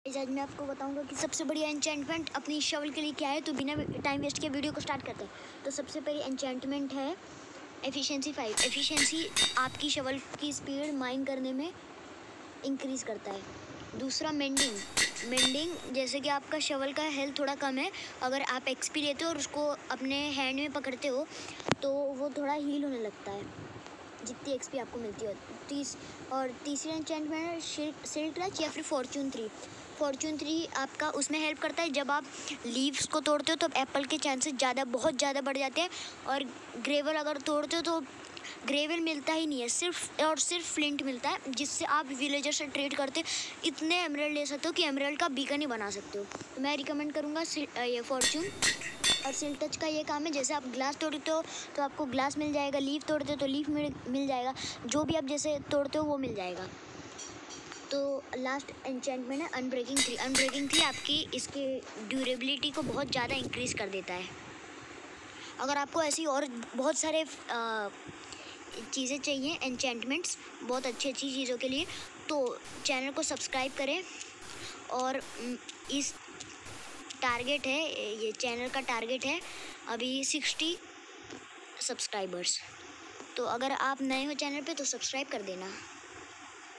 आज मैं आपको बताऊंगा कि सबसे बढ़िया एन्चेंटमेंट अपनी शवल के लिए क्या है। तो बिना टाइम वेस्ट के वीडियो को स्टार्ट करते हैं। तो सबसे पहली एन्चेंटमेंट है एफिशिएंसी 5। एफिशिएंसी आपकी शवल की स्पीड माइन करने में इंक्रीज़ करता है। दूसरा मेंडिंग जैसे कि आपका शवल का हेल्थ थोड़ा कम है, अगर आप एक्सपी लेते हो और उसको अपने हैंड में पकड़ते हो तो वो थोड़ा हील होने लगता है जितनी एक्सपी आपको मिलती हो। तीसरी एन्चेंटमेंट है सिल्क टच या फिर फॉर्चून 3 आपका उसमें हेल्प करता है। जब आप लीव्स को तोड़ते हो तो एप्पल के चांसेस बहुत ज़्यादा बढ़ जाते हैं। और ग्रेवल अगर तोड़ते हो तो ग्रेवल मिलता ही नहीं है, सिर्फ फ्लिंट मिलता है, जिससे आप विलेजर से ट्रेड करते इतने एमरल्ड ले सकते हो कि एमरल्ड का बीकन ही बना सकते हो। तो मैं रिकमेंड करूँगा ये फॉर्चून। और सिल्क टच का ये काम है, जैसे आप ग्लास तोड़ते हो तो आपको ग्लास मिल जाएगा, लीफ तोड़ते हो तो लीफ मिल जाएगा, जो भी आप जैसे तोड़ते हो वो मिल जाएगा। तो लास्ट एन्चेंटमेंट है अनब्रेकिंग 3। अनब्रेकिंग 3 आपकी इसके ड्यूरेबिलिटी को बहुत ज़्यादा इंक्रीज़ कर देता है। अगर आपको ऐसी और बहुत सारे चीज़ें चाहिए, एन्चेंटमेंट्स बहुत अच्छी चीज़ों के लिए, तो चैनल को सब्सक्राइब करें। और इस टारगेट है, ये चैनल का टारगेट है अभी 60 सब्सक्राइबर्स। तो अगर आप नए हो चैनल पे तो सब्सक्राइब कर देना।